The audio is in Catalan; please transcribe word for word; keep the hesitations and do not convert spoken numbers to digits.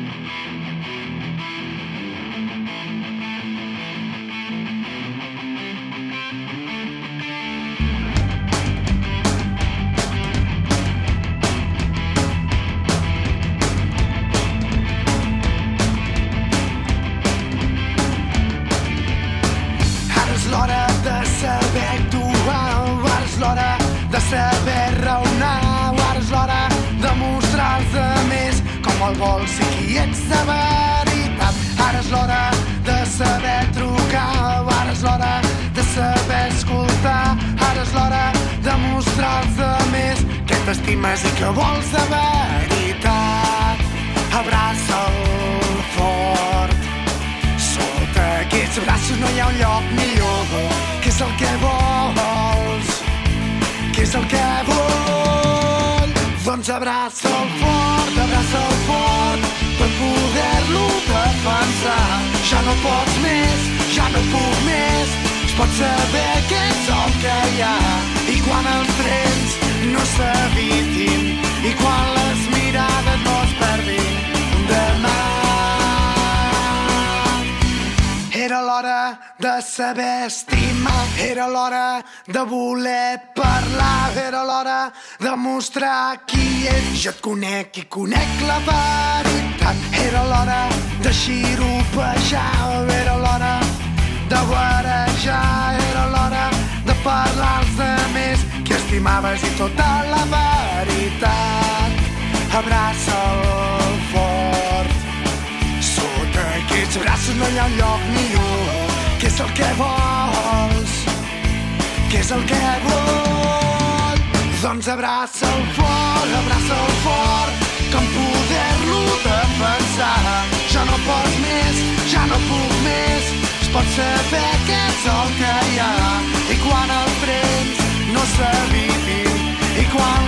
L'hora de saber actuar, ara és l'hora de saber raonar, ara és l'hora de mostrar als altres com el vols i qui ets de veritat. Ara és l'hora de saber trucar, ara és l'hora de saber escoltar, ara és l'hora de mostrar als altres que t'estimes i que vols de veritat. Abraça'l fort, sota aquests braços no hi ha un lloc millor. Què és el que vols? Què és el que vull? Doncs abraça'l fort, abraça'l fort per poder-lo defensar. Ja no pots més, ja no puc més, es pot saber què és el que hi ha. I quan els trens no s'evitin i quan les mirades no es perdin demà. Era l'hora de saber estimar, era l'hora de voler parlar, era l'hora de mostrar qui ets. Jo et conec i conec la veritat. Era l'hora de xiropejar, era l'hora de guarejar, era l'hora de parlar als altres que estimaves i tota la veritat. Abraça'l fort, sota aquests braços no hi ha un lloc millor. Què és el que vols? Què és el que vull? Doncs abraça'l fort, abraça'l fort, com poder-lo defensar. Ja no pots més, ja no puc més, es pot saber què és el que hi ha. I quan els trens no s'evitin, i quan